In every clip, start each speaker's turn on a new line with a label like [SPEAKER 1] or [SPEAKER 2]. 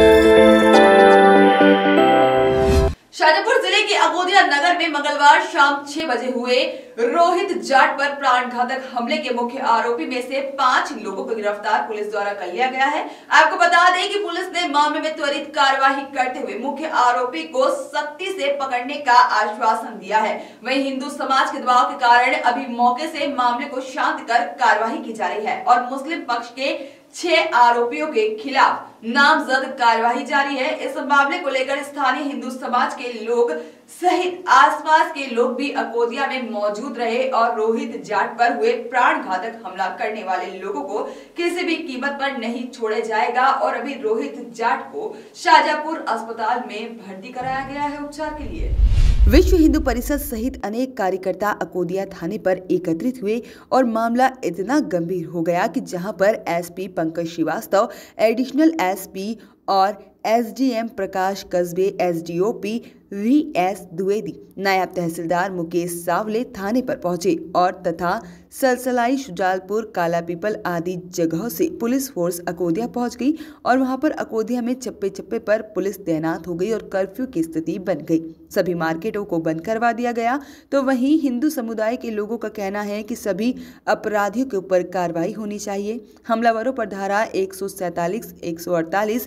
[SPEAKER 1] शाजापुर जिले के अकोदिया नगर में मंगलवार शाम 6 बजे हुए रोहित जाट पर प्राणघातक हमले के मुख्य आरोपी में से 5 लोगों को गिरफ्तार पुलिस द्वारा कर लिया गया है। आपको बता दें कि पुलिस ने मामले में त्वरित कार्यवाही करते हुए मुख्य आरोपी को सख्ती से पकड़ने का आश्वासन दिया है। वहीं हिंदू समाज के दबाव के कारण अभी मौके से मामले को शांत कर कार्यवाही की जा रही है और मुस्लिम पक्ष के 6 आरोपियों के खिलाफ नामजद कार्यवाही जारी है। इस मामले को लेकर स्थानीय हिंदू समाज के लोग सहित आसपास के लोग भी अकोदिया में मौजूद रहे और रोहित जाट पर हुए प्राणघातक हमला करने वाले लोगों को किसी भी कीमत पर नहीं छोड़ा जाएगा और अभी रोहित जाट को शाजापुर अस्पताल में भर्ती कराया गया है उपचार के लिए।
[SPEAKER 2] विश्व हिंदू परिषद सहित अनेक कार्यकर्ता अकोदिया थाने पर एकत्रित हुए और मामला इतना गंभीर हो गया कि जहां पर SP Pankaj Shrivastava, additional SP और SDM Prakash Kasbe, SDOP VS Dwivedi, नायब तहसीलदार मुकेश सावले थाने पर पहुंचे और तथा सलसलाई, शुजालपुर, काला पीपल आदि जगहों से पुलिस फोर्स अकोदिया पहुंच गई और वहां पर अकोदिया में चप्पे चप्पे पर पुलिस तैनात हो गई और कर्फ्यू की स्थिति बन गई। सभी मार्केटों को बंद करवा दिया गया। तो वहीं हिंदू समुदाय के लोगों का कहना है कि सभी अपराधियों के ऊपर कार्रवाई होनी चाहिए। हमलावरों पर धारा 147, 148,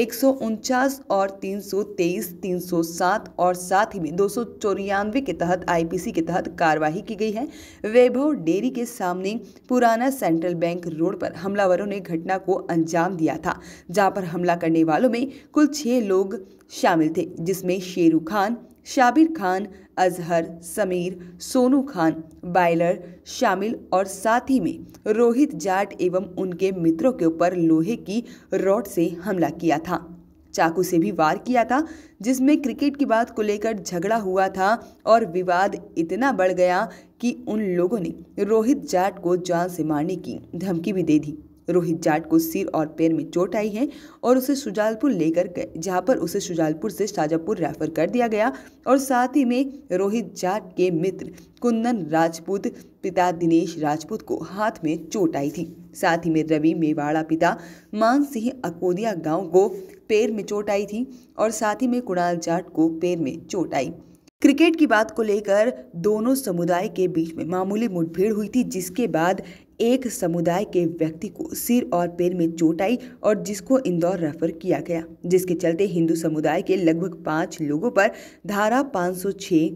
[SPEAKER 2] 149 और 323, 307 और साथ ही में 294 के तहत आईपीसी के तहत कार्रवाई की गई है। वैभव डेयरी के सामने पुराना सेंट्रल बैंक रोड पर हमलावरों ने घटना को अंजाम दिया था, जहां पर हमला करने वालों में कुल 6 लोग शामिल थे, जिसमें शेरू खान, शाबिर खान, अजहर, समीर, सोनू खान, बायलर शामिल और साथ ही में रोहित जाट एवं उनके मित्रों के ऊपर लोहे की रॉड से हमला किया था, चाकू से भी वार किया था, जिसमें क्रिकेट की बात को लेकर झगड़ा हुआ था और विवाद इतना बढ़ गया कि उन लोगों ने रोहित जाट को जान से मारने की धमकी भी दे दी। रोहित जाट को सिर और पैर में चोट आई है और उसे शुजालपुर लेकर गए, जहां पर उसे शुजालपुर से शाजापुर रेफर कर दिया गया और साथ ही में रोहित जाट के मित्र कुंदन राजपूत पिता दिनेश राजपूत को हाथ में चोट आई थी। साथ ही में रवि मेवाड़ा पिता मान सिंह अकोदिया गांव को पैर में चोट आई थी और साथ ही में कुणाल जाट को पैर में चोट आई। क्रिकेट की बात को लेकर दोनों समुदाय के बीच में मामूली मुठभेड़ हुई थी, जिसके बाद एक समुदाय के व्यक्ति को सिर और पैर में चोट आई और जिसको इंदौर रेफर किया गया, जिसके चलते हिंदू समुदाय के लगभग 5 लोगों पर धारा 506,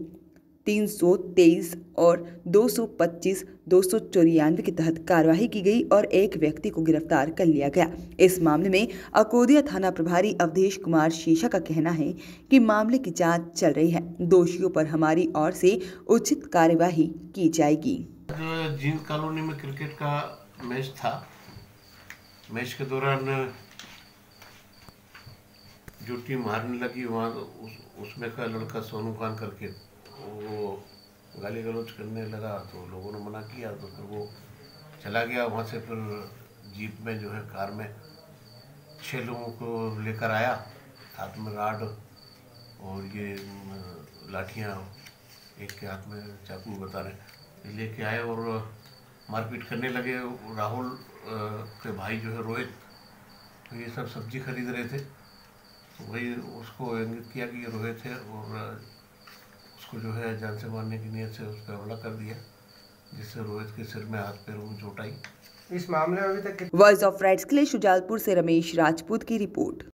[SPEAKER 2] 323 और 225, 294 के तहत कार्रवाई की गई और एक व्यक्ति को गिरफ्तार कर लिया गया। इस मामले में अकोदिया थाना प्रभारी अवधेश कुमार शीशा का कहना है कि मामले की जांच चल रही है। दोषियों पर हमारी ओर से उचित कार्यवाही की जाएगी।
[SPEAKER 3] जींद कॉलोनी में क्रिकेट का मैच था। मैच के दौरान जो टीम हारने लगी वहाँ उसमें का लड़का सोनू खान करके वो गाली गलौज करने लगा, तो लोगों ने मना किया, तो फिर वो चला गया वहाँ से। फिर जीप में जो है कार में 6 लोगों को लेकर आया, हाथ में राड और ये लाठियाँ, एक के हाथ में चाकू बता रहे, लेके आए और मारपीट करने लगे। राहुल के भाई जो है रोहित, तो ये सब सब्जी खरीद रहे थे, तो वही उसको इंगित किया कि ये रोहित है और उसको जो है जान से मारने की नीयत से उस पर हमला कर दिया, जिससे रोहित के सिर में, हाथ पैरों में चोट आई।
[SPEAKER 4] इस मामले में अभी तक
[SPEAKER 2] वॉइस ऑफ राइट्स के लिए शुजालपुर से रमेश राजपूत की रिपोर्ट।